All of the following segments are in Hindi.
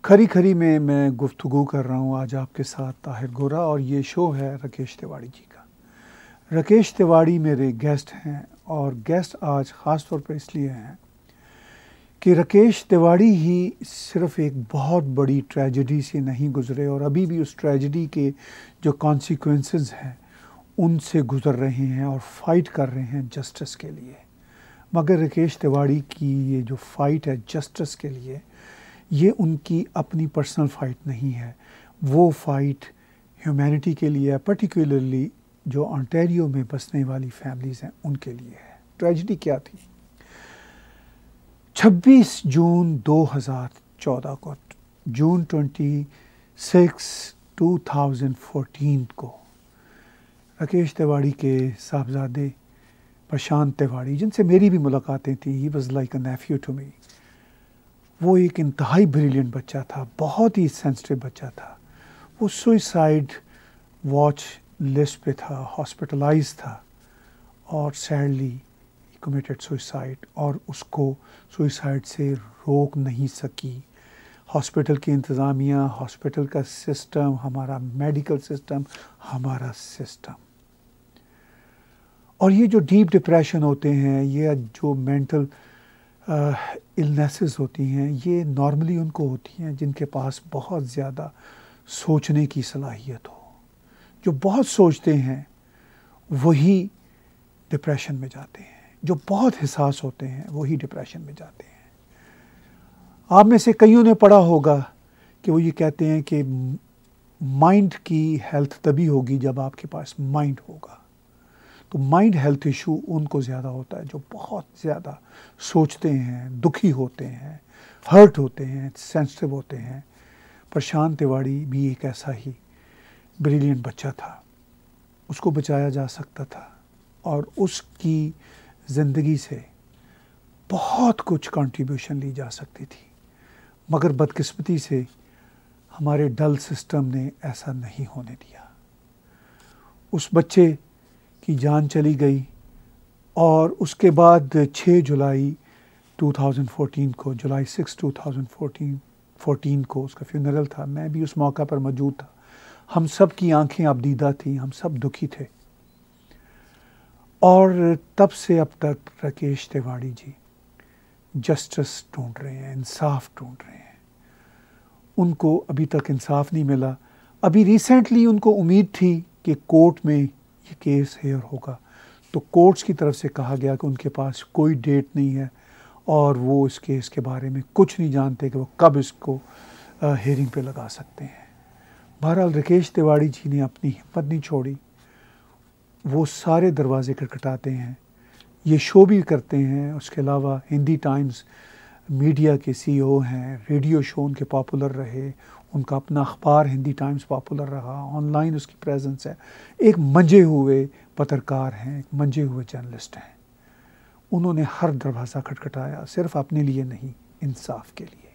खरी खरी में मैं गुफ्तगू कर रहा हूँ आज आपके साथ ताहिर गोरा, और ये शो है राकेश तिवारी जी का। राकेश तिवारी मेरे गेस्ट हैं, और गेस्ट आज ख़ास तौर पर इसलिए हैं कि राकेश तिवारी ही सिर्फ़ एक बहुत बड़ी ट्रेजेडी से नहीं गुज़रे और अभी भी उस ट्रेजेडी के जो कॉन्सिक्वेंसेस हैं उनसे गुज़र रहे हैं और फाइट कर रहे हैं जस्टिस के लिए। मगर राकेश तिवारी की ये जो फ़ाइट है जस्टिस के लिए, ये उनकी अपनी पर्सनल फ़ाइट नहीं है, वो फ़ाइट ह्यूमैनिटी के लिए है, पर्टिकुलरली जो ओंटारियो में बसने वाली फैमिलीज़ हैं उनके लिए है। ट्रेजेडी क्या थी? 26 जून 2014 को, जून 26, 2014 को राकेश तिवारी के साहबजादे प्रशांत तिवारी, जिनसे मेरी भी मुलाकातें थी, he was like a nephew to me. वो एक इंतहाई ब्रिलियंट बच्चा था, बहुत ही सेंसिटिव बच्चा था। वो सुइसाइड वॉच लिस्ट पे था, हॉस्पिटलाइज था और सैडली कमिटेड सुइसाइड, और उसको सुइसाइड से रोक नहीं सकी हॉस्पिटल की इंतज़ामिया, हॉस्पिटल का सिस्टम, हमारा मेडिकल सिस्टम, हमारा सिस्टम। और ये जो डीप डिप्रेशन होते हैं, ये जो मेंटल इलनेसेस होती हैं, ये नॉर्मली उनको होती हैं जिनके पास बहुत ज़्यादा सोचने की सलाहियत हो। जो बहुत सोचते हैं वही डिप्रेशन में जाते हैं, जो बहुत हिसास होते हैं वही डिप्रेशन में जाते हैं। आप में से कईयों ने पढ़ा होगा कि वो ये कहते हैं कि माइंड की हेल्थ तभी होगी जब आपके पास माइंड होगा। तो माइंड हेल्थ इशू उनको ज़्यादा होता है जो बहुत ज़्यादा सोचते हैं, दुखी होते हैं, हर्ट होते हैं, सेंसिटिव होते हैं। प्रशांत तिवारी भी एक ऐसा ही ब्रिलियंट बच्चा था, उसको बचाया जा सकता था और उसकी ज़िंदगी से बहुत कुछ कंट्रीब्यूशन ली जा सकती थी, मगर बदकिस्मती से हमारे डल सिस्टम ने ऐसा नहीं होने दिया। उस बच्चे की जान चली गई और उसके बाद 6 जुलाई 2014 को, जुलाई 6, 2014 को उसका फ्यूनरल था। मैं भी उस मौका पर मौजूद था। हम सब की आंखें अबदीदा थी, हम सब दुखी थे। और तब से अब तक राकेश तिवारी जी जस्टिस ढूंढ रहे हैं, इंसाफ ढूंढ रहे हैं। उनको अभी तक इंसाफ नहीं मिला। अभी रिसेंटली उनको उम्मीद थी कि कोर्ट में ये केस हेयर होगा, तो कोर्ट्स की तरफ से कहा गया कि उनके पास कोई डेट नहीं है और वो इस केस के बारे में कुछ नहीं जानते कि वो कब इसको हेयरिंग पे लगा सकते हैं। बहरहाल राकेश तिवारी जी ने अपनी हिम्मत नहीं छोड़ी, वो सारे दरवाजे खटखटाते हैं, ये शो भी करते हैं। उसके अलावा हिंदी टाइम्स मीडिया के CEO हैं, रेडियो शो उनके पॉपुलर रहे, उनका अपना अखबार हिंदी टाइम्स पॉपुलर रहा, ऑनलाइन उसकी प्रेजेंस है। एक मंजे हुए पत्रकार हैं, एक मंजे हुए जर्नलिस्ट हैं। उन्होंने हर दरवाज़ा खटखटाया, सिर्फ अपने लिए नहीं, इंसाफ के लिए।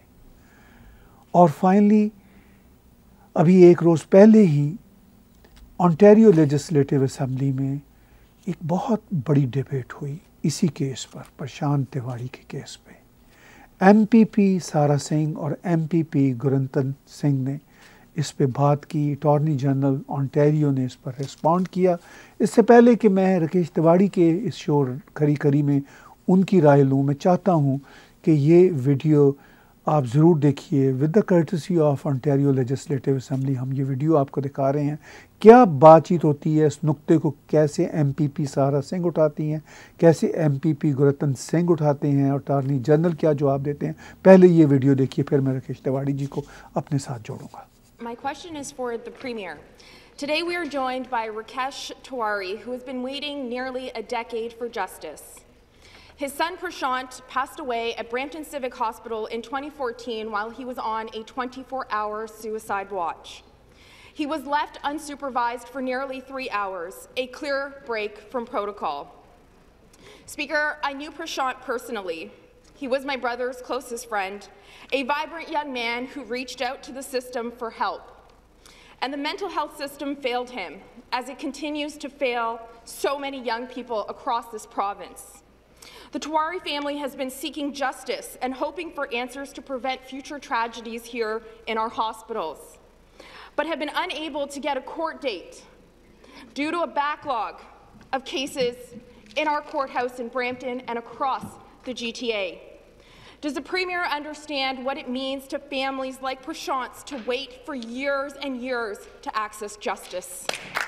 और फाइनली अभी एक रोज़ पहले ही ओंटारियो लेजिस्लेटिव असेंबली में एक बहुत बड़ी डिबेट हुई इसी केस पर, प्रशांत तिवारी के केस पे। MPP सारा सिंह और MPP गुरंतन सिंह ने इस पे बात की। अटॉर्नी जनरल ओंटारियो ने इस पर रिस्पॉन्ड किया। इससे पहले कि मैं राकेश तिवारी के इस शो खरी खरी में उनकी राय लूँ, मैं चाहता हूँ कि ये वीडियो आप ज़रूर देखिए। With the courtesy of Ontario legislative assembly हम ये वीडियो आपको दिखा रहे हैं। क्या बातचीत होती है, इस नुक्ते को कैसे MPP सारा सिंह उठाती हैं, कैसे MPP गुरतन सिंह उठाते हैं, और अटॉर्नी जनरल क्या जवाब देते हैं। पहले ये वीडियो देखिए, फिर मैं राकेश तिवारी जी को अपने साथ जोड़ूंगा। My question is for the Premier. Today we are joined by Rakesh Tiwari, who has been waiting nearly a decade for justice. His son Prashant passed away at Brampton Civic Hospital in 2014 while he was on a 24-hour suicide watch. He was left unsupervised for nearly 3 hours, a clear break from protocol. Speaker, I knew Prashant personally. He was my brother's closest friend, a vibrant young man who reached out to the system for help. And the mental health system failed him, as it continues to fail so many young people across this province. The Tiwari family has been seeking justice and hoping for answers to prevent future tragedies here in our hospitals, but have been unable to get a court date due to a backlog of cases in our courthouse in Brampton and across the GTA. Does the Premier understand what it means to families like Prashant's to wait for years and years to access justice?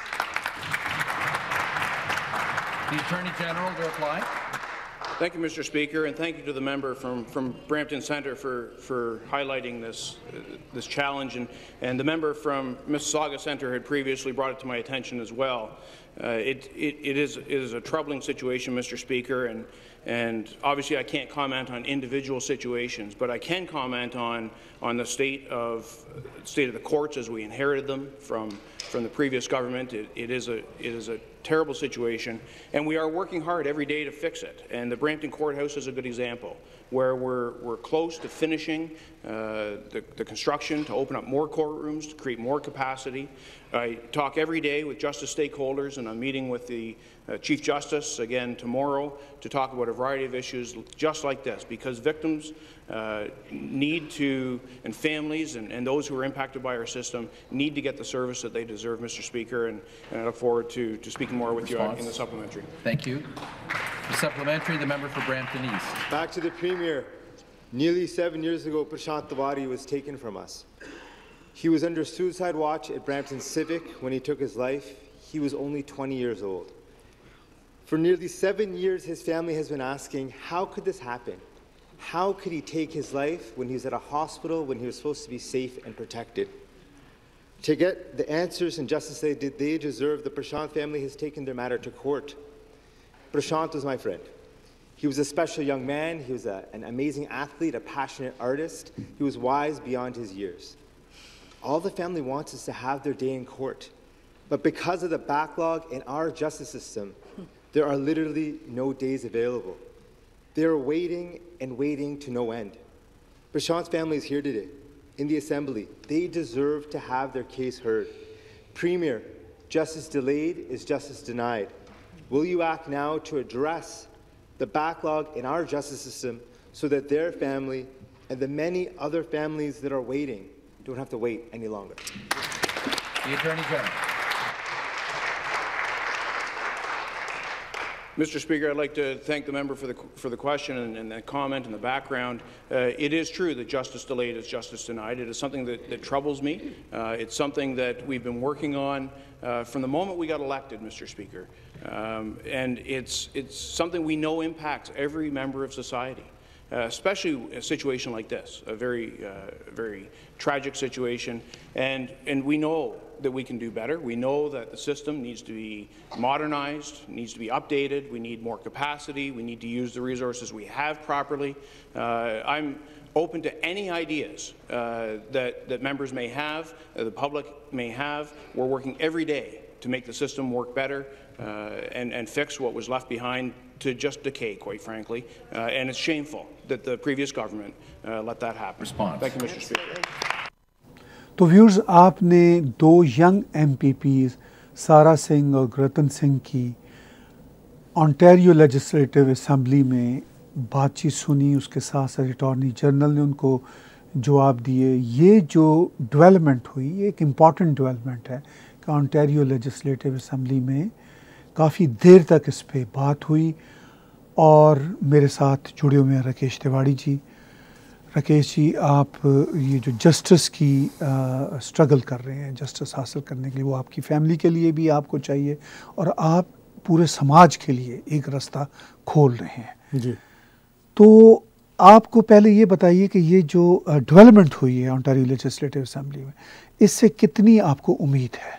The Attorney General to reply. Thank you, Mr. Speaker, and thank you to the member from Brampton Centre for highlighting this challenge, and the member from Mississauga Centre had previously brought it to my attention as well. It is a troubling situation, Mr. Speaker, and obviously I can't comment on individual situations, but I can comment on the state of the courts as we inherited them from the previous government. It is a terrible situation, and we are working hard every day to fix it. And the Brampton Courthouse is a good example, where we're close to finishing the construction to open up more courtrooms, to create more capacity. I talk every day with justice stakeholders, and I'm meeting with the Chief Justice again tomorrow to talk about a variety of issues just like this, because victims need to, and families and those who are impacted by our system need to get the service that they deserve, Mr. Speaker, and I look forward to speaking more with you in the supplementary. Thank you. The supplementary, the member for Brampton East. Back to the Premier. Nearly 7 years ago, Rakesh Tiwari was taken from us. He was under suicide watch at Brampton Civic when he took his life. He was only 20 years old. For nearly 7 years, his family has been asking, how could this happen? How could he take his life when he was at a hospital, when he was supposed to be safe and protected? To get the answers and justice they deserve, the Prashant family has taken their matter to court. Prashant was my friend. He was a special young man. He was an amazing athlete, a passionate artist. He was wise beyond his years. All the family wants is to have their day in court. But because of the backlog in our justice system, there are literally no days available. They are waiting and waiting to no end. Prashant's family is here today, in the Assembly. They deserve to have their case heard. Premier, justice delayed is justice denied. Will you act now to address the backlog in our justice system so that their family and the many other families that are waiting don't have to wait any longer? The Attorney General. Mr. Speaker, I'd like to thank the member for the question and the comment and the background. It is true that justice delayed is justice denied. It is something that troubles me. It's something that we've been working on from the moment we got elected, Mr. Speaker. And it's something we know impacts every member of society, especially a situation like this, a very tragic situation. And we know that we can do better. We know that the system needs to be modernized, needs to be updated. We need more capacity. We need to use the resources we have properly. I'm open to any ideas that members may have, the public may have. We're working every day to make the system work better and fix what was left behind to just decay, quite frankly. And it's shameful that the previous government let that happen. Response. Thank you, Mr. Speaker. तो व्यूअर्स, आपने दो यंग एमपीपीज़ सारा सिंह और रतन सिंह की ऑन्टेरियो लेजिस्लेटिव असेंबली में बातचीत सुनी, उसके साथ साथ अटॉर्नी जनरल ने उनको जवाब दिए। ये जो डेवलपमेंट हुई, ये एक इम्पॉर्टेंट डेवलपमेंट है कि ऑन्टेरियो लेजिस्लेटिव असेंबली में काफ़ी देर तक इस पर बात हुई। और मेरे साथ जुड़े हुए हैं राकेश तिवारी जी। राकेश जी, आप ये जो जस्टिस की स्ट्रगल कर रहे हैं, जस्टिस हासिल करने के लिए, वो आपकी फैमिली के लिए भी आपको चाहिए और आप पूरे समाज के लिए एक रास्ता खोल रहे हैं जी। तो आपको पहले ये बताइए कि ये जो डेवलपमेंट हुई है ओंटारियो लेजिस्लेटिव असेंबली में, इससे कितनी आपको उम्मीद है?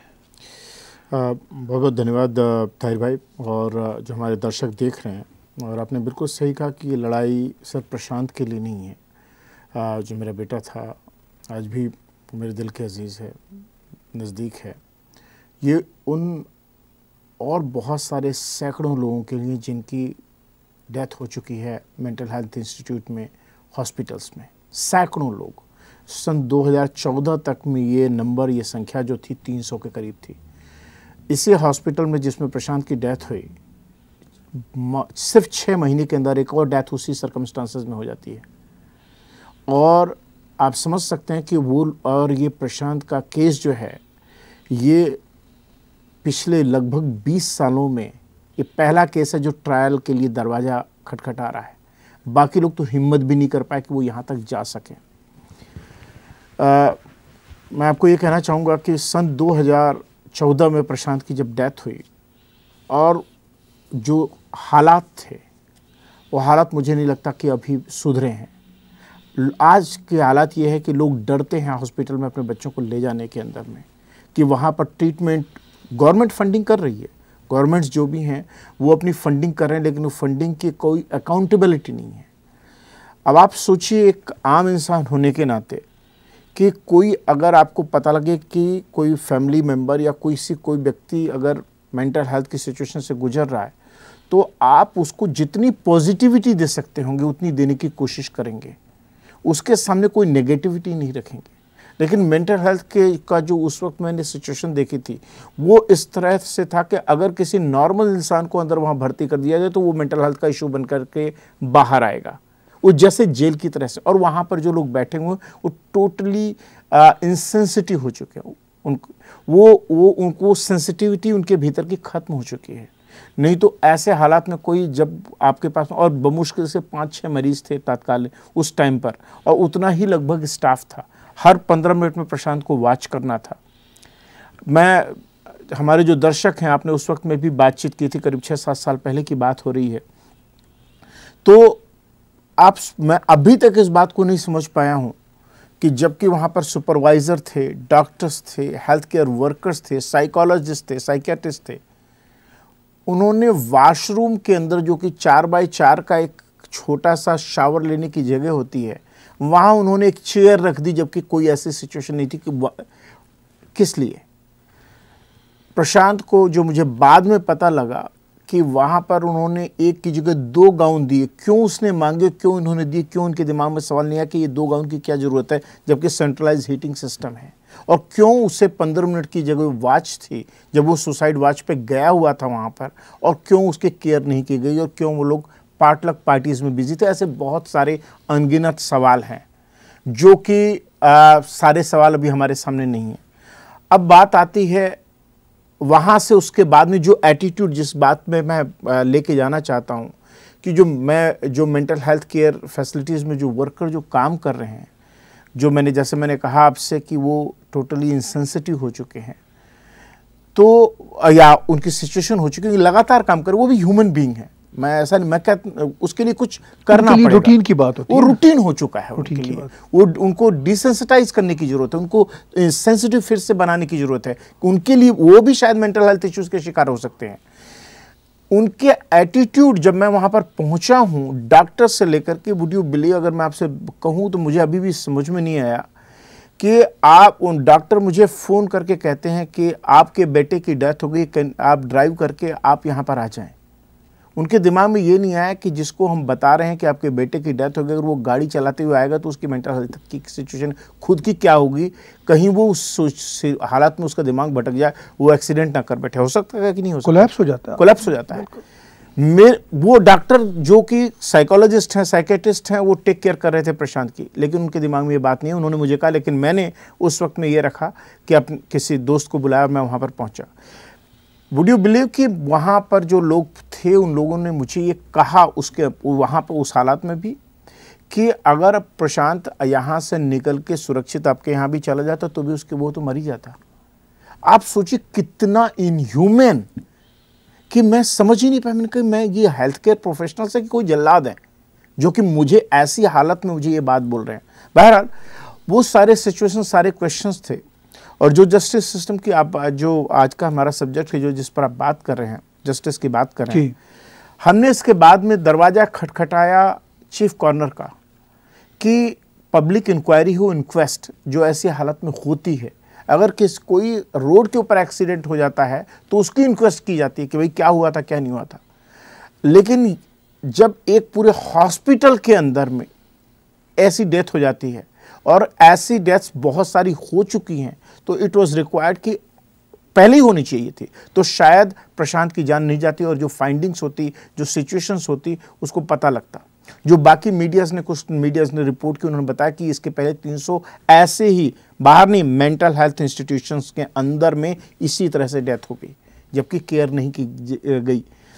बहुत बहुत धन्यवाद ताहिर भाई और जो हमारे दर्शक देख रहे हैं। और आपने बिल्कुल सही कहा कि ये लड़ाई सिर्फ प्रशांत के लिए नहीं है। जो मेरा बेटा था, आज भी मेरे दिल के अजीज़ है, नज़दीक है। ये उन और बहुत सारे सैकड़ों लोगों के लिए जिनकी डेथ हो चुकी है मेंटल हेल्थ इंस्टीट्यूट में, हॉस्पिटल्स में, सैकड़ों लोग। सन 2014 तक में ये नंबर, ये संख्या जो थी 300 के करीब थी। इसी हॉस्पिटल में जिसमें प्रशांत की डेथ हुई, सिर्फ 6 महीने के अंदर एक और डेथ उसी सर्कमस्टांसेस में हो जाती है। और आप समझ सकते हैं कि वो और ये प्रशांत का केस जो है, ये पिछले लगभग 20 सालों में ये पहला केस है जो ट्रायल के लिए दरवाज़ा खटखटा रहा है। बाकी लोग तो हिम्मत भी नहीं कर पाए कि वो यहाँ तक जा सकें। मैं आपको ये कहना चाहूँगा कि सन 2014 में प्रशांत की जब डेथ हुई और जो हालात थे, वो हालात मुझे नहीं लगता कि अभी सुधरे हैं। आज के हालात ये है कि लोग डरते हैं हॉस्पिटल में अपने बच्चों को ले जाने के अंदर में, कि वहाँ पर ट्रीटमेंट गवर्नमेंट फंडिंग कर रही है, गवर्नमेंट्स जो भी हैं वो अपनी फंडिंग कर रहे हैं, लेकिन वो फंडिंग की कोई अकाउंटेबिलिटी नहीं है। अब आप सोचिए एक आम इंसान होने के नाते कि कोई अगर आपको पता लगे कि कोई फैमिली मेम्बर या कोई व्यक्ति अगर मेंटल हेल्थ की सिचुएशन से गुजर रहा है, तो आप उसको जितनी पॉजिटिविटी दे सकते होंगे उतनी देने की कोशिश करेंगे, उसके सामने कोई नेगेटिविटी नहीं रखेंगे। लेकिन मेंटल हेल्थ का जो उस वक्त मैंने सिचुएशन देखी थी वो इस तरह से था कि अगर किसी नॉर्मल इंसान को अंदर वहाँ भर्ती कर दिया जाए तो वो मेंटल हेल्थ का इशू बन करके बाहर आएगा, वो जैसे जेल की तरह से। और वहाँ पर जो लोग बैठे हुए वो टोटली इंसेंसिटिव हो चुके हैं, उनको सेंसिटिविटी उनके भीतर की खत्म हो चुकी है। नहीं तो ऐसे हालात में कोई जब आपके पास, और बमुश्किल से 5-6 मरीज थे तत्काल उस टाइम पर, और उतना ही लगभग स्टाफ था, हर 15 मिनट में प्रशांत को वॉच करना था। हमारे जो दर्शक हैं, आपने उस वक्त में भी बातचीत की थी, करीब 6-7 साल पहले की बात हो रही है, तो मैं अभी तक इस बात को नहीं समझ पाया हूं कि जबकि वहां पर सुपरवाइजर थे, डॉक्टर्स थे, हेल्थ केयर वर्कर्स थे, साइकोलॉजिस्ट थे, साइकियाट्रिस्ट थे, उन्होंने वॉशरूम के अंदर जो कि 4x4 का एक छोटा सा शावर लेने की जगह होती है, वहां उन्होंने एक चेयर रख दी, जबकि कोई ऐसी सिचुएशन नहीं थी कि किस लिए। प्रशांत को जो मुझे बाद में पता लगा कि वहां पर उन्होंने एक की जगह 2 गाउन दिए। क्यों उसने मांगे, क्यों उन्होंने दिए, क्यों उनके दिमाग में सवाल नहीं आया कि ये 2 गाउन की क्या जरूरत है जबकि सेंट्रलाइज हीटिंग सिस्टम है। और क्यों उसे 15 मिनट की जगह वॉच थी जब वो सुसाइड वॉच पे गया हुआ था वहां पर, और क्यों उसके केयर नहीं की गई, और क्यों वो लोग पार्टलक पार्टीज में बिजी थे। ऐसे बहुत सारे अनगिनत सवाल हैं जो कि सारे सवाल अभी हमारे सामने नहीं है। अब बात आती है वहाँ से उसके बाद में जो एटीट्यूड, जिस बात में मैं लेके जाना चाहता हूँ कि जो मेंटल हेल्थ केयर फैसिलिटीज़ में जो वर्कर जो काम कर रहे हैं, जो जैसे मैंने कहा आपसे कि वो टोटली इंसेंसिटिव हो चुके हैं, तो या उनकी सिचुएशन हो चुकी है, लगातार काम कर, वो भी ह्यूमन बीइंग है। मैं ऐसा नहीं, मैं कहता उसके लिए कुछ करना पड़ेगा, रूटीन की बात होती है, वो रूटीन हो चुका है उनके लिए। वो उनको डिसेंसिटाइज करने की जरूरत है, उनको सेंसिटिव फिर से बनाने की जरूरत है। उनके लिए वो भी शायद मेंटल हेल्थ इश्यूज के शिकार हो सकते हैं। उनके एटीट्यूड, जब मैं वहां पर पहुंचा हूं, डॉक्टर से लेकर के, वुड यू बिलीव, अगर मैं आपसे कहूं तो मुझे अभी भी समझ में नहीं आया कि उन डॉक्टर मुझे फोन करके कहते हैं कि आपके बेटे की डेथ हो गई, आप ड्राइव करके आप यहां पर आ जाएं। उनके दिमाग में ये नहीं आया कि जिसको हम बता रहे हैं कि आपके बेटे की डेथ हो गई, अगर वो गाड़ी चलाते हुए आएगा तो उसकी मेंटल हेल्थ की सिचुएशन खुद की क्या होगी, कहीं वो उस हालात में उसका दिमाग भटक जाए, वो एक्सीडेंट ना कर बैठे। हो सकता है कि नहीं हो सकता, कोलैप्स हो जाता है, कोलैप्स हो जाता है। वो डॉक्टर जो कि साइकोलॉजिस्ट हैं, साइकेट्रिस्ट हैं, वो टेक केयर कर रहे थे प्रशांत की, लेकिन उनके दिमाग में ये बात नहीं है। उन्होंने मुझे कहा, लेकिन मैंने उस वक्त में ये रखा कि अपने किसी दोस्त को बुलाया, मैं वहाँ पर पहुँचा। वुड यू बिलीव कि वहाँ पर जो लोग थे, उन लोगों ने मुझे ये कहा उसके वहाँ पर उस हालात में भी कि अगर प्रशांत यहाँ से निकल के सुरक्षित आपके यहाँ भी चला जाता तो भी वो तो मर ही जाता। आप सोचिए कितना इनह्यूमन, कि मैं समझ ही नहीं पाया। मैंने कहा मैं ये हेल्थ केयर प्रोफेशनल से कि कोई जल्लाद है जो कि मुझे ऐसी हालत में मुझे ये बात बोल रहे हैं। बहरहाल वो सारे सिचुएशन, सारे क्वेश्चंस थे। और जो जस्टिस सिस्टम की आप जो आज का हमारा सब्जेक्ट है, जो जिस पर आप बात कर रहे हैं, जस्टिस की बात कर रहे हैं, हमने इसके बाद में दरवाजा खटखटाया चीफ कॉर्नर का कि पब्लिक इंक्वायरी हो, इंक्वेस्ट जो ऐसी हालत में होती है। अगर कोई रोड के ऊपर एक्सीडेंट हो जाता है तो उसकी इंक्वेस्ट की जाती है कि भाई क्या हुआ था, क्या नहीं हुआ था। लेकिन जब एक पूरे हॉस्पिटल के अंदर में ऐसी डेथ हो जाती है, और ऐसी डेथ्स बहुत सारी हो चुकी हैं, तो इट वाज रिक्वायर्ड कि पहले ही होनी चाहिए थी, तो शायद प्रशांत की जान नहीं जाती और जो फाइंडिंग्स होती, जो सिचुएशंस होती, उसको पता लगता। जो बाकी कुछ मीडियाज ने रिपोर्ट की, उन्होंने बताया कि इसके पहले 300 ऐसे ही बाहर नहीं, मेंटल हेल्थ इंस्टीट्यूशंस के अंदर में इसी तरह से डेथ हो गई, जबकि केयर नहीं की गई।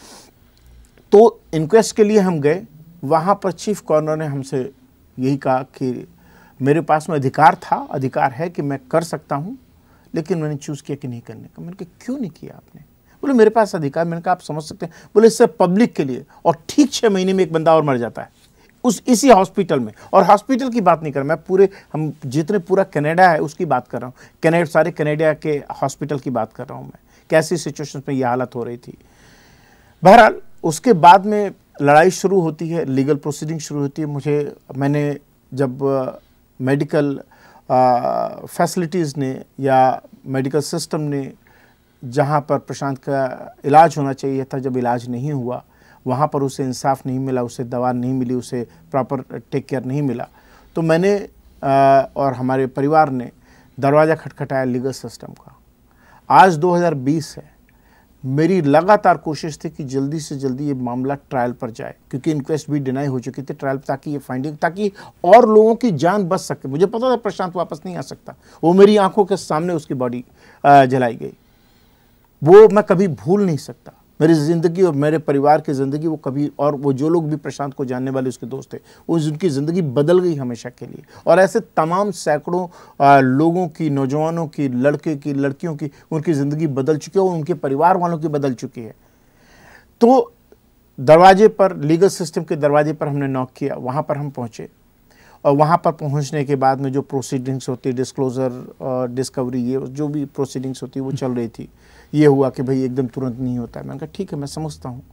तो इंक्वेस्ट के लिए हम गए, वहाँ पर चीफ कॉर्नर ने हमसे यही कहा कि मेरे पास में अधिकार है कि मैं कर सकता हूँ, लेकिन मैंने चूज़ किया कि नहीं करने का। मैंने कहा क्यों नहीं किया आपने? बोले मेरे पास अधिकार। मैंने कहा आप समझ सकते हैं? बोले इससे पब्लिक के लिए, और ठीक 6 महीने में एक बंदा और मर जाता है इसी हॉस्पिटल में। और हॉस्पिटल की बात नहीं कर रहा मैं, हम जितने पूरा कनाडा है उसकी बात कर रहा हूँ, सारे कनाडा के हॉस्पिटल की बात कर रहा हूँ मैं, कैसी सिचुएशन में यह हालत हो रही थी। बहरहाल उसके बाद में लड़ाई शुरू होती है, लीगल प्रोसीडिंग शुरू होती है। मैंने जब मेडिकल फैसिलिटीज़ ने या मेडिकल सिस्टम ने जहाँ पर प्रशांत का इलाज होना चाहिए था, जब इलाज नहीं हुआ, वहाँ पर उसे इंसाफ नहीं मिला, उसे दवा नहीं मिली, उसे प्रॉपर टेक केयर नहीं मिला, तो मैंने और हमारे परिवार ने दरवाज़ा खटखटाया लीगल सिस्टम का। आज 2020 है, मेरी लगातार कोशिश थी कि जल्दी से जल्दी ये मामला ट्रायल पर जाए, क्योंकि इंक्वेस्ट भी डिनाई हो चुकी थी ट्रायल, ताकि ये फाइंडिंग, ताकि और लोगों की जान बच सके। मुझे पता था प्रशांत वापस नहीं आ सकता, वो मेरी आंखों के सामने उसकी बॉडी जलाई गई, वो मैं कभी भूल नहीं सकता। मेरी ज़िंदगी और मेरे परिवार की ज़िंदगी वो कभी, और वो जो लोग भी प्रशांत को जानने वाले उसके दोस्त थे, उनकी ज़िंदगी बदल गई हमेशा के लिए। और ऐसे तमाम सैकड़ों लोगों की, नौजवानों की, लड़के की, लड़कियों की, उनकी ज़िंदगी बदल चुकी है और उनके परिवार वालों की बदल चुकी है। तो दरवाजे पर, लीगल सिस्टम के दरवाजे पर हमने नॉक किया, वहाँ पर हम पहुँचे, और वहाँ पर पहुँचने के बाद में जो प्रोसीडिंग्स होती, डिस्क्लोज़र, डिस्कवरी, ये जो भी प्रोसीडिंग्स होती वो चल रही थी। ये हुआ कि भाई एकदम तुरंत नहीं होता है। मैंने कहा ठीक है, मैं समझता हूँ।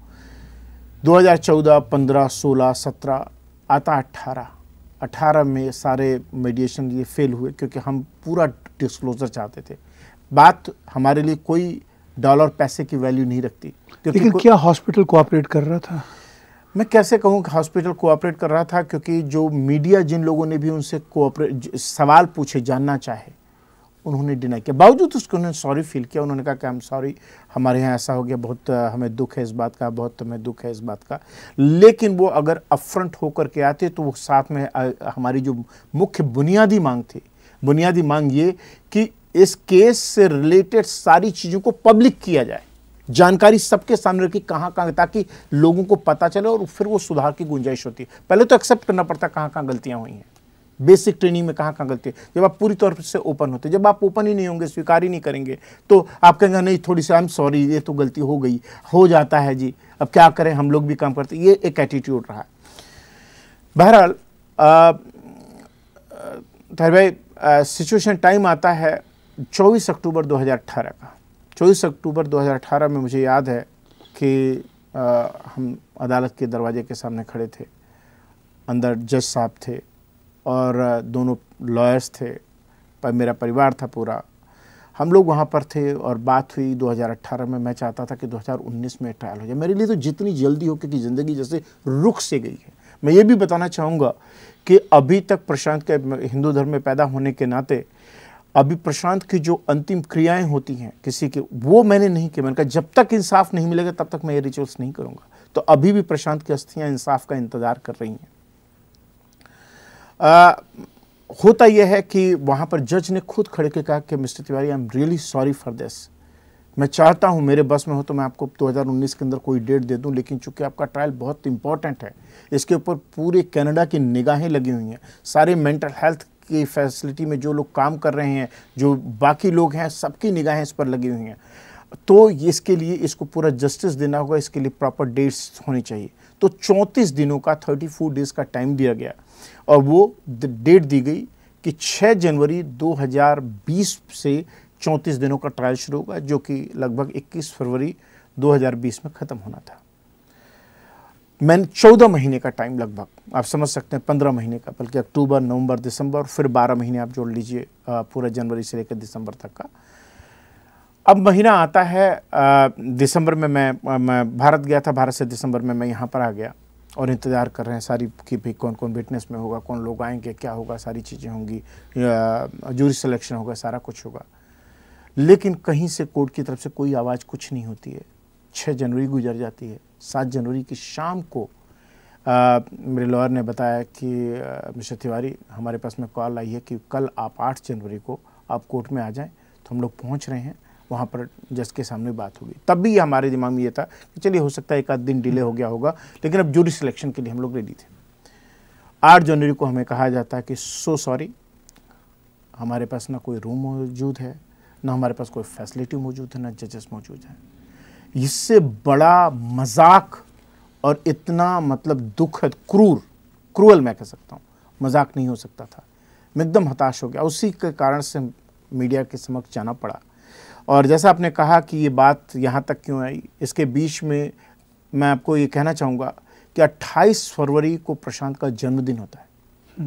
2014, 15, 16, 17 आता 18 में सारे मीडिएशन ये फेल हुए, क्योंकि हम पूरा डिस्क्लोज़र चाहते थे। बात हमारे लिए कोई डॉलर पैसे की वैल्यू नहीं रखती। लेकिन क्या हॉस्पिटल कोऑपरेट कर रहा था? मैं कैसे कहूँ कि हॉस्पिटल कोऑपरेट कर रहा था, क्योंकि जो मीडिया, जिन लोगों ने भी उनसे सवाल पूछे, जानना चाहे, उन्होंने डिनाई किया। बावजूद उसको उन्होंने सॉरी फील किया, उन्होंने कहा कि हम सॉरी, हमारे यहाँ ऐसा हो गया, बहुत हमें दुख है इस बात का, बहुत हमें दुख है इस बात का। लेकिन वो अगर अपफ्रंट होकर के आते तो वो साथ में हमारी जो मुख्य बुनियादी मांग ये कि इस केस से रिलेटेड सारी चीज़ों को पब्लिक किया जाए, जानकारी सबके सामने रखी, कहाँ, ताकि लोगों को पता चले और फिर वो सुधार की गुंजाइश होती है। पहले तो एक्सेप्ट करना पड़ता है कहाँ गलतियाँ हुई हैं, बेसिक ट्रेनिंग में कहाँ गलती है। जब आप पूरी तौर से ओपन होते, जब आप ओपन ही नहीं होंगे, स्वीकार ही नहीं करेंगे, तो आप कहेंगे नहीं, थोड़ी सी आई एम सॉरी, ये तो गलती हो गई, हो जाता है जी, अब क्या करें, हम लोग भी काम करते, ये एक एटीट्यूड रहा है। बहरहाल ताहिर भाई, सिचुएशन टाइम आता है 24 अक्टूबर 2018 का। 24 अक्टूबर 2018 में मुझे याद है कि हम अदालत के दरवाजे के सामने खड़े थे, अंदर जज साहब थे और दोनों लॉयर्स थे, पर मेरा परिवार था पूरा, हम लोग वहाँ पर थे और बात हुई 2018 में। मैं चाहता था कि 2019 में ट्रायल हो जाए, मेरे लिए तो जितनी जल्दी हो, क्योंकि ज़िंदगी जैसे रुख से गई है। मैं ये भी बताना चाहूँगा कि अभी तक प्रशांत के हिंदू धर्म में पैदा होने के नाते अभी प्रशांत की जो अंतिम क्रियाएं होती हैं किसी के, वो मैंने नहीं किया। मैंने कहा जब तक इंसाफ नहीं मिलेगा तब तक मैं ये रिचुअल्स नहीं करूँगा। तो अभी भी प्रशांत की अस्थियाँ इंसाफ का इंतज़ार कर रही हैं। होता यह है कि वहाँ पर जज ने खुद खड़े के कहा कि mister Tiwari, I am really sorry for this. मैं चाहता हूँ मेरे बस में हो तो मैं आपको 2019 के अंदर कोई डेट दे दूँ, लेकिन चूंकि आपका ट्रायल बहुत इंपॉर्टेंट है, इसके ऊपर पूरे कनाडा की निगाहें लगी हुई हैं, सारे मेंटल हेल्थ की फैसिलिटी में जो लोग काम कर रहे हैं, जो बाकी लोग हैं, सबकी निगाहें इस पर लगी हुई हैं, तो इसके लिए इसको पूरा जस्टिस देना होगा, इसके लिए प्रॉपर डेट्स होनी चाहिए। तो 34 दिनों का 34 डेज़ का टाइम दिया गया और वो डेट दी गई कि 6 जनवरी 2020 से 34 दिनों का ट्रायल शुरू होगा, जो कि लगभग 21 फरवरी 2020 में ख़त्म होना था। मैंने 14 महीने का टाइम, लगभग आप समझ सकते हैं 15 महीने का, बल्कि अक्टूबर, नवंबर, दिसंबर, फिर 12 महीने आप जोड़ लीजिए पूरा जनवरी से लेकर दिसंबर तक का। अब महीना आता है दिसंबर में, मैं भारत गया था, भारत से दिसंबर में मैं यहाँ पर आ गया और इंतज़ार कर रहे हैं सारी कि भाई कौन कौन विटनेस में होगा, कौन लोग आएंगे, क्या होगा, सारी चीज़ें होंगी, जूरी सिलेक्शन होगा, सारा कुछ होगा। लेकिन कहीं से कोर्ट की तरफ से कोई आवाज़ कुछ नहीं होती है। 6 जनवरी गुजर जाती है। 7 जनवरी की शाम को मेरे लॉयर ने बताया कि मिस्टर तिवारी, हमारे पास में कॉल आई है कि कल आप 8 जनवरी को आप कोर्ट में आ जाएं। तो हम लोग पहुंच रहे हैं, वहाँ पर जज के सामने बात होगी। तब भी हमारे दिमाग में ये था कि चलिए हो सकता है एक आध दिन डिले हो गया होगा, लेकिन अब जूरी सिलेक्शन के लिए हम लोग रेडी थे। 8 जनवरी को हमें कहा जाता है कि सो सॉरी, हमारे पास ना कोई रूम मौजूद है, ना हमारे पास कोई फैसिलिटी मौजूद है, ना जजेस मौजूद है। इससे बड़ा मजाक और इतना मतलब दुखद, क्रूअल मैं कह सकता हूँ, मजाक नहीं हो सकता था। मैं एकदम हताश हो गया। उसी के कारण से मीडिया के समक्ष जाना पड़ा। और जैसा आपने कहा कि ये बात यहाँ तक क्यों आई, इसके बीच में मैं आपको ये कहना चाहूँगा कि 28 फरवरी को प्रशांत का जन्मदिन होता है।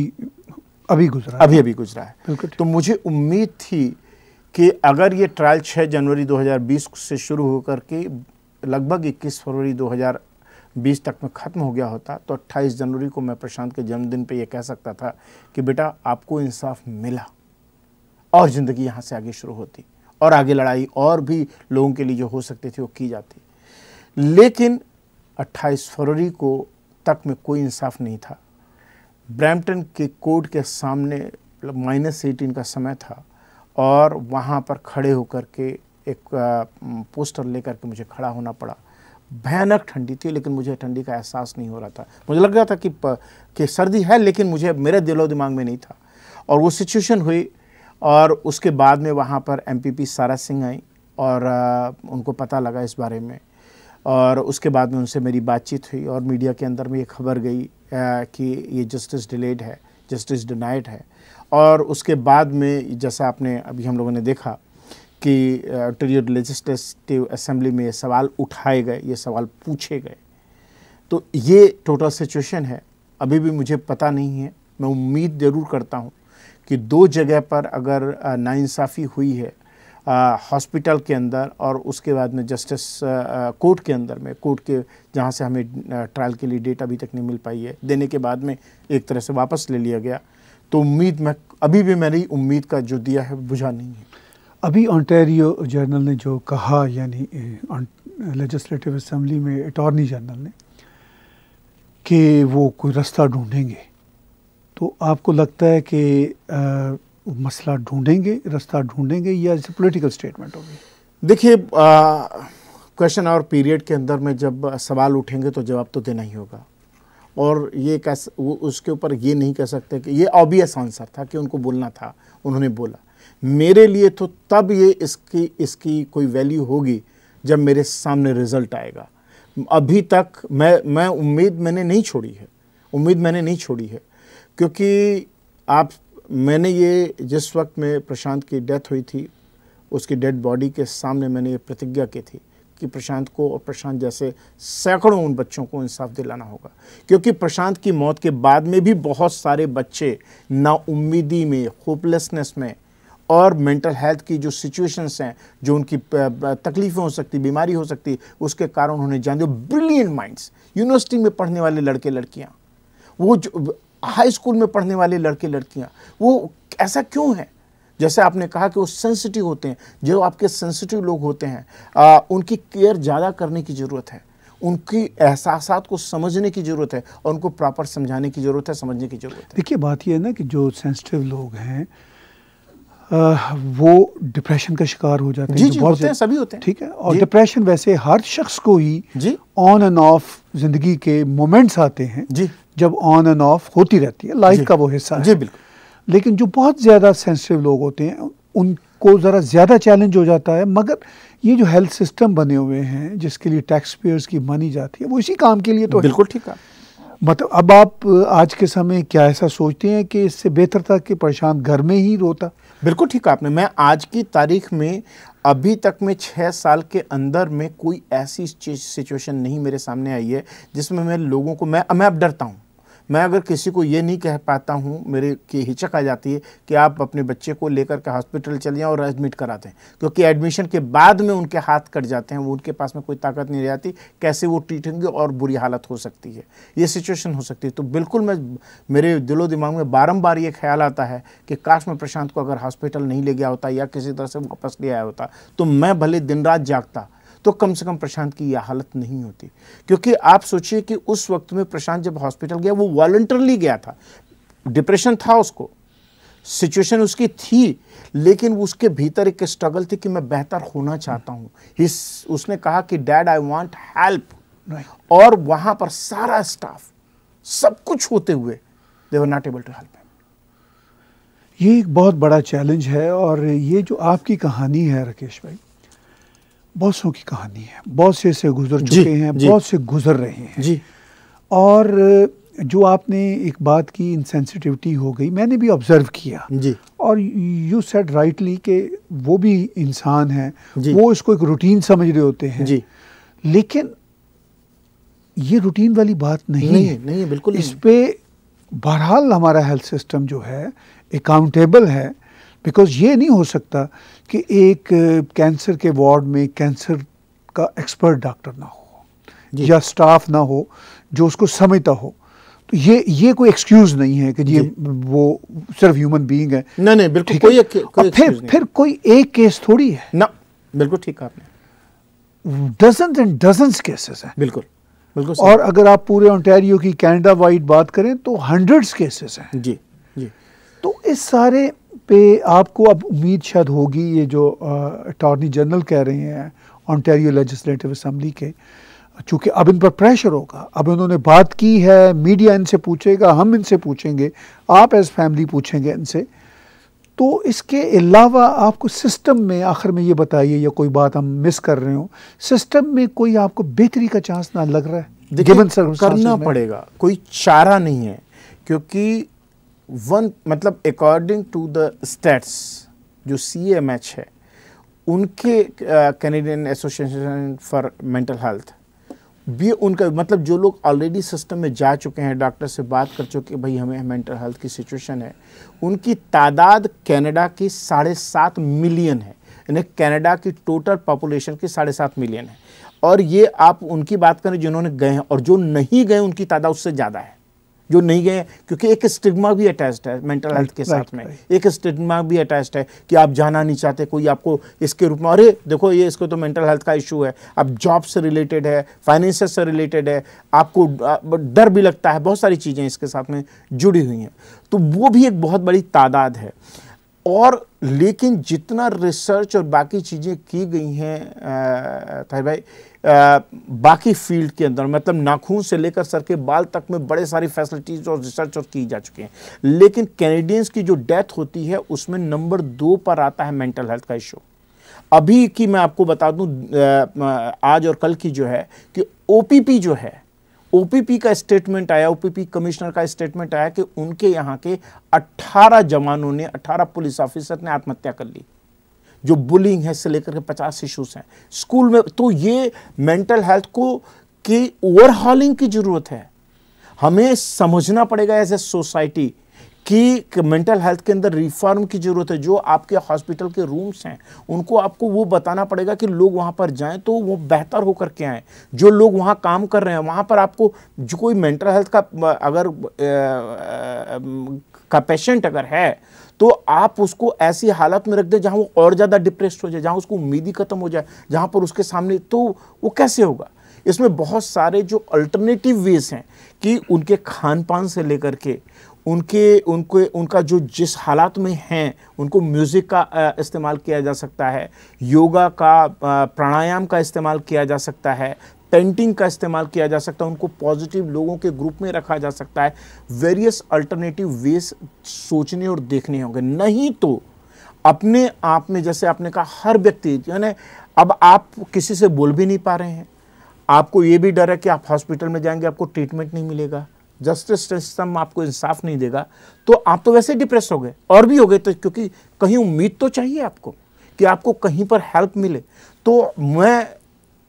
अभी गुजरा है। तो मुझे उम्मीद थी कि अगर ये ट्रायल 6 जनवरी 2020 से शुरू होकर के लगभग 21 फरवरी 2020 तक में ख़त्म हो गया होता, तो 28 जनवरी को मैं प्रशांत के जन्मदिन पे ये कह सकता था कि बेटा आपको इंसाफ मिला और ज़िंदगी यहाँ से आगे शुरू होती और आगे लड़ाई और भी लोगों के लिए जो हो सकती थी वो की जाती। लेकिन 28 फरवरी को तक में कोई इंसाफ नहीं था। ब्रैम्पटन के कोर्ट के सामने -18 का समय था और वहाँ पर खड़े होकर के एक पोस्टर लेकर के मुझे खड़ा होना पड़ा। भयानक ठंडी थी, लेकिन मुझे ठंडी का एहसास नहीं हो रहा था। मुझे लग रहा था कि सर्दी है, लेकिन मुझे मेरे दिलो दिमाग में नहीं था। और वो सिचुएशन हुई और उसके बाद में वहाँ पर MPP सारा सिंह आई और उनको पता लगा इस बारे में, और उसके बाद में उनसे मेरी बातचीत हुई और मीडिया के अंदर में ये खबर गई कि ये जस्टिस डिलेड है, जस्टिस डिनाइड है। और उसके बाद में जैसा आपने अभी हम लोगों ने देखा कि ओंटारियो लेजिस्लेटिव असेंबली में ये सवाल उठाए गए, ये सवाल पूछे गए। तो ये टोटल सिचुएशन है। अभी भी मुझे पता नहीं है, मैं उम्मीद ज़रूर करता हूँ कि 2 जगह पर अगर नाइंसाफ़ी हुई है, हॉस्पिटल के अंदर और उसके बाद में जस्टिस कोर्ट के अंदर में, कोर्ट के जहाँ से हमें ट्रायल के लिए डेट अभी तक नहीं मिल पाई है, देने के बाद में एक तरह से वापस ले लिया गया। तो उम्मीद मैं अभी भी मेरी उम्मीद का जो दिया है बुझा नहीं है। अभी ओंटारियो जर्नल ने जो कहा, यानी लेजिस्लेटिव असेंबली में अटॉर्नी जनरल ने, कि वो कोई रास्ता ढूंढेंगे, तो आपको लगता है कि मसला ढूंढेंगे, रास्ता ढूंढेंगे, या पॉलिटिकल स्टेटमेंट होगी? देखिए, क्वेश्चन आवर पीरियड के अंदर में जब सवाल उठेंगे तो जवाब तो देना ही होगा। और ये वो उसके ऊपर ये नहीं कह सकते कि ये ऑब्वियस आंसर था कि उनको बोलना था, उन्होंने बोला। मेरे लिए तो तब ये इसकी कोई वैल्यू होगी जब मेरे सामने रिजल्ट आएगा। अभी तक मैं उम्मीद मैंने नहीं छोड़ी है, क्योंकि मैंने ये जिस वक्त में प्रशांत की डेथ हुई थी, उसकी डेड बॉडी के सामने मैंने ये प्रतिज्ञा की थी कि प्रशांत को और प्रशांत जैसे सैकड़ों उन बच्चों को इंसाफ दिलाना होगा। क्योंकि प्रशांत की मौत के बाद में भी बहुत सारे बच्चे नाउम्मीदी में, होपलेसनेस में और मेंटल हेल्थ की जो सिचुएशंस हैं, जो उनकी तकलीफ़ें हो सकती, बीमारी हो सकती, उसके कारण उन्होंने जान दिया। ब्रिलियंट माइंड्स, यूनिवर्सिटी में पढ़ने वाले लड़के लड़कियाँ, वो जो हाई स्कूल में पढ़ने वाले लड़के लड़कियाँ, वो ऐसा क्यों है? जैसे आपने कहा कि वो सेंसिटिव होते हैं। जो आपके सेंसिटिव लोग होते हैं, उनकी केयर ज़्यादा करने की ज़रूरत है, उनकी एहसासात को समझने की ज़रूरत है और उनको प्रॉपर समझाने की ज़रूरत है, समझने की ज़रूरत है। देखिए, बात यह है ना कि जो सेंसिटिव लोग हैं वो डिप्रेशन का शिकार हो जाते हैं। जी, होते हैं, सभी होते हैं। ठीक है। और डिप्रेशन वैसे हर शख्स को ही ऑन एंड ऑफ जिंदगी के मोमेंट्स आते हैं, जब ऑन एंड ऑफ होती रहती है, लाइफ का वो हिस्सा है। जी बिल्कुल। लेकिन जो बहुत ज़्यादा सेंसिटिव लोग होते हैं उनको ज़रा ज़्यादा चैलेंज हो जाता है। मगर ये जो हेल्थ सिस्टम बने हुए हैं जिसके लिए टैक्स पेयर्स की मनी जाती है, वो इसी काम के लिए तो बिल्कुल ठीक है। मतलब अब आप आज के समय क्या ऐसा सोचते हैं कि इससे बेहतर था कि प्रशांत घर में ही रोता? बिल्कुल ठीक है आपने। मैं आज की तारीख में अभी तक में 6 साल के अंदर में कोई ऐसी सिचुएशन नहीं मेरे सामने आई है जिसमें मैं लोगों को मैं अब डरता हूँ। मैं अगर किसी को ये नहीं कह पाता हूँ, मेरे की हिचक आ जाती है कि आप अपने बच्चे को लेकर के हॉस्पिटल चले जाएं और एडमिट करा दें, क्योंकि एडमिशन के बाद में उनके हाथ कट जाते हैं, वो उनके पास में कोई ताकत नहीं रहती, कैसे वो ट्रीट होंगे और बुरी हालत हो सकती है, ये सिचुएशन हो सकती है। तो बिल्कुल मेरे दिलो दिमाग में बारंबार ये ख्याल आता है कि काश मैं प्रशांत को अगर हॉस्पिटल नहीं ले गया होता या किसी तरह से वापस ले आया होता, तो मैं भले दिन रात जागता तो कम से कम प्रशांत की यह हालत नहीं होती। क्योंकि आप सोचिए कि उस वक्त में प्रशांत जब हॉस्पिटल गया वो वॉलंटरली गया था, डिप्रेशन था उसको, सिचुएशन उसकी थी, लेकिन उसके भीतर एक स्ट्रगल थी कि मैं बेहतर होना चाहता हूँ। उसने कहा कि डैड आई वांट हेल्प, और वहां पर सारा स्टाफ सब कुछ होते हुए they were not able to help. ये एक बहुत बड़ा चैलेंज है, और ये जो आपकी कहानी है राकेश भाई, बहुत सौ की कहानी है, बहुत से ऐसे गुजर चुके हैं, बहुत से गुजर रहे हैं जी। और जो आपने एक बात की, इनसेंसिटिविटी हो गई, मैंने भी ऑब्जर्व किया जी। और यू सेड राइटली कि वो भी इंसान है, वो इसको एक रूटीन समझ रहे होते हैं जी। लेकिन ये रूटीन वाली बात नहीं है, नहीं बिल्कुल इस पे बहरहाल हमारा हेल्थ सिस्टम जो है अकाउंटेबल है, बिकॉज ये नहीं हो सकता कि एक कैंसर के वार्ड में कैंसर का एक्सपर्ट डॉक्टर ना हो या स्टाफ ना हो जो उसको समझता हो, तो ये कोई एक्सक्यूज नहीं है कि जी वो सिर्फ ह्यूमन बीइंग है। नहीं बिल्कुल कोई फिर कोई एक केस थोड़ी है ना, बिल्कुल ठीक कहा आपने, डजन्स एंड डजन्स केसेस हैं। बिल्कुल और अगर आप पूरे ओंटारियो की कनाडा वाइड बात करें तो हंड्रेड्स केसेस हैं। जी जी। तो इस सारे पे आपको अब उम्मीद शायद होगी, ये जो अटॉर्नी जनरल कह रहे हैं ओंटारियो लेजिस्लेटिव असेंबली के, चूँकि अब इन पर प्रेशर होगा, अब उन्होंने बात की है, मीडिया इनसे पूछेगा, हम इनसे पूछेंगे, आप एज फैमिली पूछेंगे इनसे, तो इसके अलावा आपको सिस्टम में, आखिर में ये बताइए, या कोई बात हम मिस कर रहे हो, सिस्टम में कोई आपको बेहतरी का चांस ना लग रहा है? करना पड़ेगा, कोई चारा नहीं है, क्योंकि मतलब अकॉर्डिंग टू द स्टैट्स जो CMH है, उनके Canadian association for mental health भी, उनका मतलब जो लोग ऑलरेडी सिस्टम में जा चुके हैं, डॉक्टर से बात कर चुके भाई हमें मेंटल हेल्थ की सिचुएशन है, उनकी तादाद कनाडा की 7.5 मिलियन है, यानी कनाडा की टोटल पॉपुलेशन की 7.5 मिलियन है। और ये आप उनकी बात करें जिन्होंने गए हैं, और जो नहीं गए उनकी तादाद उससे ज़्यादा है जो नहीं गए, क्योंकि एक स्टिग्मा भी अटैच्ड है मेंटल हेल्थ के साथ में, एक स्टिग्मा भी अटैच्ड है कि आप जाना नहीं चाहते, कोई आपको इसके रूप में, अरे देखो ये इसको तो मेंटल हेल्थ का इशू है, अब जॉब से रिलेटेड है, फाइनेंसेस से रिलेटेड है, आपको डर भी लगता है, बहुत सारी चीज़ें इसके साथ में जुड़ी हुई हैं, तो वो भी एक बहुत बड़ी तादाद है। और लेकिन जितना रिसर्च और बाकी चीज़ें की गई हैं ताहिर भाई, बाकी फील्ड के अंदर, मतलब नाखून से लेकर सर के बाल तक में बड़े सारी फैसिलिटीज़ और रिसर्च और की जा चुकी हैं, लेकिन कैनेडियंस की जो डेथ होती है उसमें नंबर 2 पर आता है मेंटल हेल्थ का इशू। अभी की मैं आपको बता दूं, आज और कल की जो है कि OPP जो है, OPP का स्टेटमेंट आया, OPP कमिश्नर का स्टेटमेंट आया कि उनके यहाँ के 18 जवानों ने, 18 पुलिस ऑफिसर ने आत्महत्या कर ली, जो बुलिंग है से लेकर के 50 इश्यूज हैं स्कूल में। तो ये मेंटल हेल्थ को की ओवरहॉलिंग की जरूरत है, हमें समझना पड़ेगा एज ए सोसाइटी कि मेंटल हेल्थ के अंदर रिफॉर्म की जरूरत है। जो आपके हॉस्पिटल के रूम्स हैं उनको आपको वो बताना पड़ेगा कि लोग वहाँ पर जाएं तो वो बेहतर होकर के आएँ। जो लोग वहाँ काम कर रहे हैं वहाँ पर आपको जो कोई मेंटल हेल्थ का अगर का पेशेंट अगर है तो आप उसको ऐसी हालत में रख दें जहाँ वो और ज़्यादा डिप्रेस्ड हो जाए, जहाँ उसको उम्मीद ही खत्म हो जाए, जहाँ पर उसके सामने, तो वो कैसे होगा। इसमें बहुत सारे जो अल्टरनेटिव वेज हैं कि उनके खान पान से लेकर के उनका जो जिस हालात में हैं उनको म्यूज़िक का इस्तेमाल किया जा सकता है, योगा का प्राणायाम का इस्तेमाल किया जा सकता है, पेंटिंग का इस्तेमाल किया जा सकता है, उनको पॉजिटिव लोगों के ग्रुप में रखा जा सकता है। वेरियस अल्टरनेटिव वेज सोचने और देखने होंगे, नहीं तो अपने आप में, जैसे आपने कहा, हर व्यक्ति यानी अब आप किसी से बोल भी नहीं पा रहे हैं, आपको ये भी डर है कि आप हॉस्पिटल में जाएंगे आपको ट्रीटमेंट नहीं मिलेगा, जस्टिस सिस्टम आपको इंसाफ नहीं देगा, तो आप तो वैसे डिप्रेस हो गए और भी हो गए, तो क्योंकि कहीं उम्मीद तो चाहिए आपको कि आपको कहीं पर हेल्प मिले। तो मैं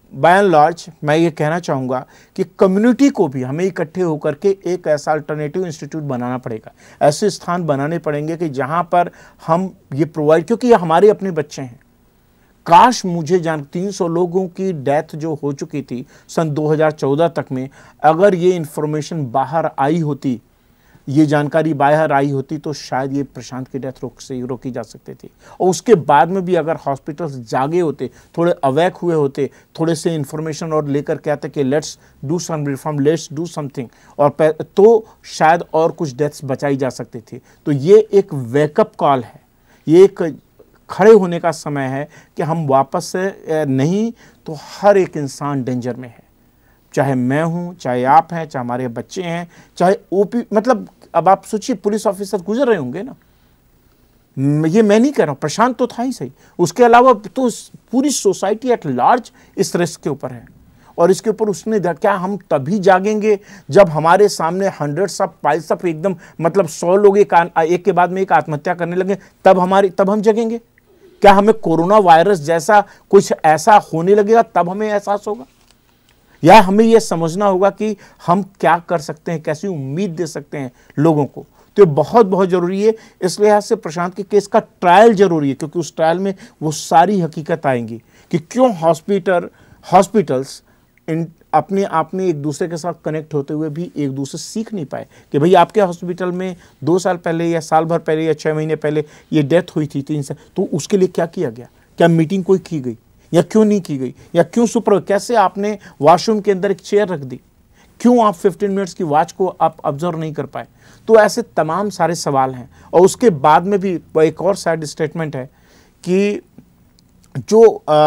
बाय एंड लार्ज मैं ये कहना चाहूँगा कि कम्युनिटी को भी हमें इकट्ठे होकर के एक ऐसा अल्टरनेटिव इंस्टीट्यूट बनाना पड़ेगा, ऐसे स्थान बनाने पड़ेंगे कि जहाँ पर हम ये प्रोवाइड, क्योंकि ये हमारे अपने बच्चे हैं। काश मुझे 300 लोगों की डेथ जो हो चुकी थी सन 2014 तक में, अगर ये इंफॉर्मेशन बाहर आई होती, ये जानकारी बाहर आई होती, तो शायद ये प्रशांत की डेथ रोकी जा सकती थी। और उसके बाद में भी अगर हॉस्पिटल्स जागे होते, थोड़े अवेक हुए होते, थोड़े से इंफॉर्मेशन और लेकर के आते कि let's do some reform, let's do something, और तो शायद और कुछ डेथ्स बचाई जा सकती थी। तो ये एक वेकअप कॉल है, ये एक खड़े होने का समय है कि हम वापस से नहीं तो हर एक इंसान डेंजर में है, चाहे मैं हूं, चाहे आप हैं, चाहे हमारे बच्चे हैं, चाहे ओपी, मतलब अब आप सोचिए पुलिस ऑफिसर गुजर रहे होंगे ना, ये मैं नहीं कह रहा हूं, प्रशांत तो था ही सही, उसके अलावा तो पूरी सोसाइटी एट लार्ज इस रिस्क के ऊपर है। और इसके ऊपर उसने क्या हम तभी जागेंगे जब हमारे सामने हंड्रेड्स ऑफ पाइल्स ऑफ एकदम मतलब 100 लोग एक के बाद में एक आत्महत्या करने लगे, तब हम जगेंगे? क्या हमें कोरोना वायरस जैसा कुछ ऐसा होने लगेगा तब हमें एहसास होगा? या हमें यह समझना होगा कि हम क्या कर सकते हैं, कैसी उम्मीद दे सकते हैं लोगों को? तो ये बहुत बहुत जरूरी है। इस लिहाज से प्रशांत के केस का ट्रायल जरूरी है, क्योंकि उस ट्रायल में वो सारी हकीकत आएंगी कि क्यों हॉस्पिटल्स अपने आप में एक दूसरे के साथ कनेक्ट होते हुए भी एक दूसरे सीख नहीं पाए कि भाई आपके हॉस्पिटल में 2 साल पहले या साल भर पहले या 6 महीने पहले ये डेथ हुई थी 3 साल, तो उसके लिए क्या किया गया? क्या मीटिंग कोई की गई या क्यों नहीं की गई? या क्यों कैसे आपने वॉशरूम के अंदर एक चेयर रख दी? क्यों आप 15 मिनट्स की वॉच को आप ऑब्जर्व नहीं कर पाए? तो ऐसे तमाम सारे सवाल हैं। और उसके बाद में भी एक और सैड स्टेटमेंट है कि जो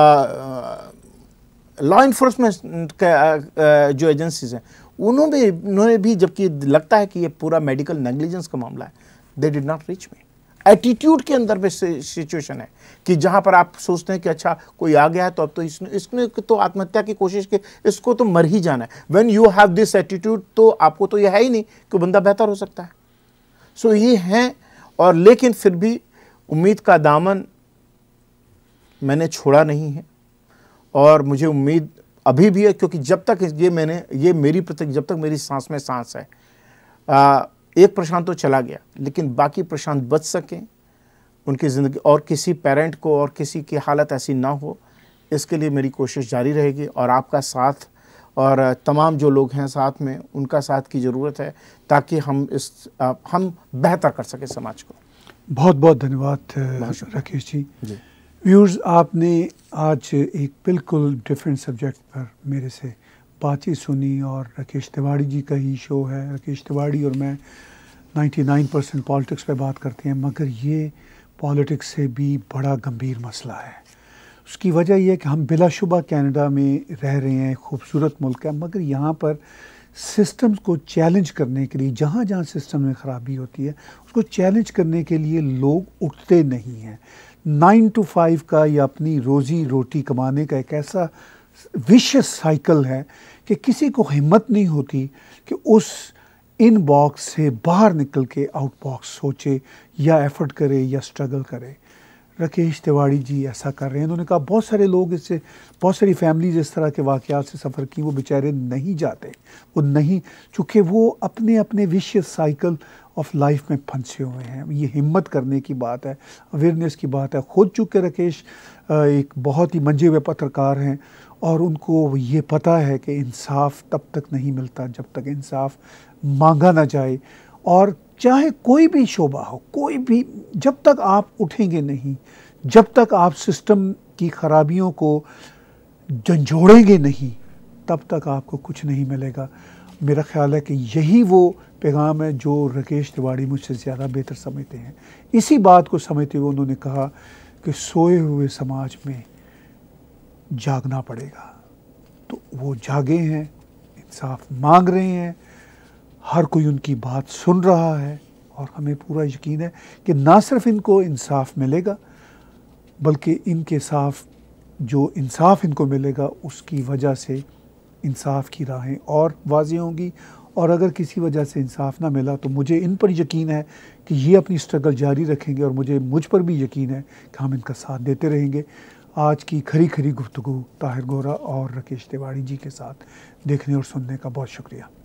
लॉ इन्फोर्समेंट जो एजेंसीज हैं उन्होंने भी, जबकि लगता है कि ये पूरा मेडिकल नेग्लिजेंस का मामला है, they did not reach me. Attitude के अंदर भी सिचुएशन है कि जहां पर आप सोचते हैं कि अच्छा कोई आ गया है तो अब तो इसने तो आत्महत्या की कोशिश की, इसको तो मर ही जाना है। When you have this attitude तो आपको तो यह है ही नहीं कि बंदा बेहतर हो सकता है। सो ये है, और लेकिन फिर भी उम्मीद का दामन मैंने छोड़ा नहीं है और मुझे उम्मीद अभी भी है, क्योंकि जब तक ये मेरी जब तक मेरी सांस में सांस है, एक प्रशांत तो चला गया लेकिन बाकी प्रशांत बच सकें, उनकी ज़िंदगी और किसी पेरेंट को और किसी की हालत ऐसी ना हो, इसके लिए मेरी कोशिश जारी रहेगी। और आपका साथ और तमाम जो लोग हैं साथ में, उनका साथ की ज़रूरत है ताकि हम बेहतर कर सकें समाज को। बहुत बहुत धन्यवाद राकेश जी। व्यूअर्स, आपने आज एक बिल्कुल डिफरेंट सब्जेक्ट पर मेरे से बातचीत सुनी और राकेश तिवारी जी का ही शो है। राकेश तिवारी और मैं 99% पॉलिटिक्स पे बात करते हैं, मगर ये पॉलिटिक्स से भी बड़ा गंभीर मसला है। उसकी वजह यह है कि हम बिलाशुबा कनाडा में रह रहे हैं, खूबसूरत मुल्क है, मगर यहाँ पर सिस्टम्स को चैलेंज करने के लिए, जहाँ जहाँ सिस्टम में ख़राबी होती है उसको चैलेंज करने के लिए लोग उठते नहीं हैं। 9 to 5 का या अपनी रोज़ी रोटी कमाने का एक ऐसा विशियस साइकिल है कि किसी को हिम्मत नहीं होती कि उस इन बॉक्स से बाहर निकल के आउट बॉक्स सोचे या एफर्ट करे या स्ट्रगल करे। राकेश तिवारी जी ऐसा कर रहे हैं। उन्होंने कहा बहुत सारे लोग इससे, बहुत सारी फैमिलीज इस तरह के वाक़यात से सफ़र की, वो बेचारे नहीं जाते, वो नहीं, चूँकि वो अपने अपने विशियस साइकिल ऑफ लाइफ में फंसे हुए हैं। ये हिम्मत करने की बात है, अवेयरनेस की बात है। खुद चूँकि राकेश एक बहुत ही मंजे हुए पत्रकार हैं और उनको ये पता है कि इंसाफ तब तक नहीं मिलता जब तक इंसाफ मांगा ना जाए। और चाहे कोई भी शोबा हो, कोई भी, जब तक आप उठेंगे नहीं, जब तक आप सिस्टम की खराबियों को झंझोड़ेंगे नहीं, तब तक आपको कुछ नहीं मिलेगा। मेरा ख्याल है कि यही वो पैगाम है जो राकेश तिवारी मुझसे ज़्यादा बेहतर समझते हैं। इसी बात को समझते हुए उन्होंने कहा कि सोए हुए समाज में जागना पड़ेगा। तो वो जागे हैं, इंसाफ मांग रहे हैं, हर कोई उनकी बात सुन रहा है और हमें पूरा यकीन है कि ना सिर्फ इनको इंसाफ मिलेगा, बल्कि इनके साथ जो इंसाफ इनको मिलेगा उसकी वजह से इंसाफ की राहें और वाज़ेह होंगी। और अगर किसी वजह से इंसाफ ना मिला तो मुझे इन पर यकीन है कि ये अपनी स्ट्रगल जारी रखेंगे और मुझ पर भी यकीन है कि हम इनका साथ देते रहेंगे। आज की खरी खरी गुफ्तगू ताहिर गोरा और राकेश तिवारी जी के साथ देखने और सुनने का बहुत शुक्रिया।